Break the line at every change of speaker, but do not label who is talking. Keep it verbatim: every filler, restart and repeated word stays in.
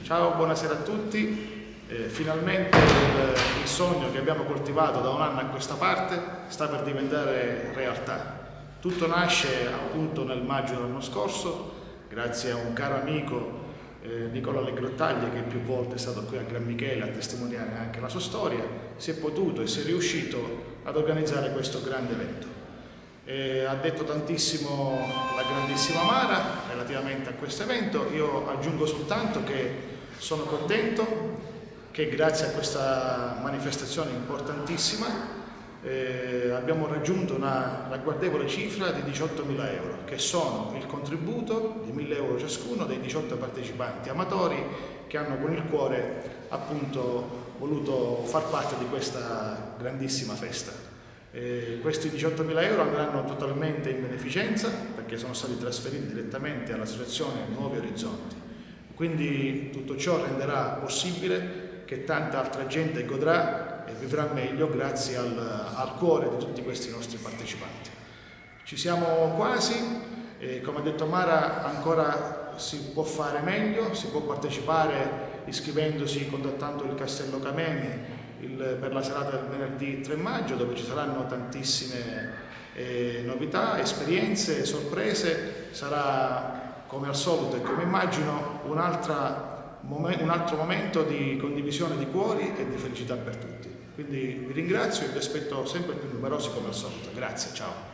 Ciao, buonasera a tutti. Eh, finalmente il, il sogno che abbiamo coltivato da un anno a questa parte sta per diventare realtà. Tutto nasce appunto nel maggio dell'anno scorso, grazie a un caro amico, eh, Nicola Legrottaglia, che più volte è stato qui a Gran Michele a testimoniare anche la sua storia. Si è potuto e si è riuscito ad organizzare questo grande evento. Eh, ha detto tantissimo la grandissima Mara relativamente a questo evento. Io aggiungo soltanto che sono contento che grazie a questa manifestazione importantissima eh, abbiamo raggiunto una ragguardevole cifra di diciottomila euro, che sono il contributo di mille euro ciascuno dei diciotto partecipanti amatori che hanno con il cuore appunto voluto far parte di questa grandissima festa. Eh, questi diciottomila euro andranno totalmente in beneficenza perché sono stati trasferiti direttamente all'associazione Nuovi Orizzonti. Quindi tutto ciò renderà possibile che tanta altra gente godrà e vivrà meglio grazie al, al cuore di tutti questi nostri partecipanti. Ci siamo quasi, e come ha detto Mara ancora si può fare meglio, si può partecipare iscrivendosi, contattando il Castello Camemi il, per la serata del venerdì tre maggio, dove ci saranno tantissime eh, novità, esperienze, sorprese. Sarà come al solito e come immagino un, un altro momento di condivisione di cuori e di felicità per tutti. Quindi vi ringrazio e vi aspetto sempre più numerosi come al solito. Grazie, ciao.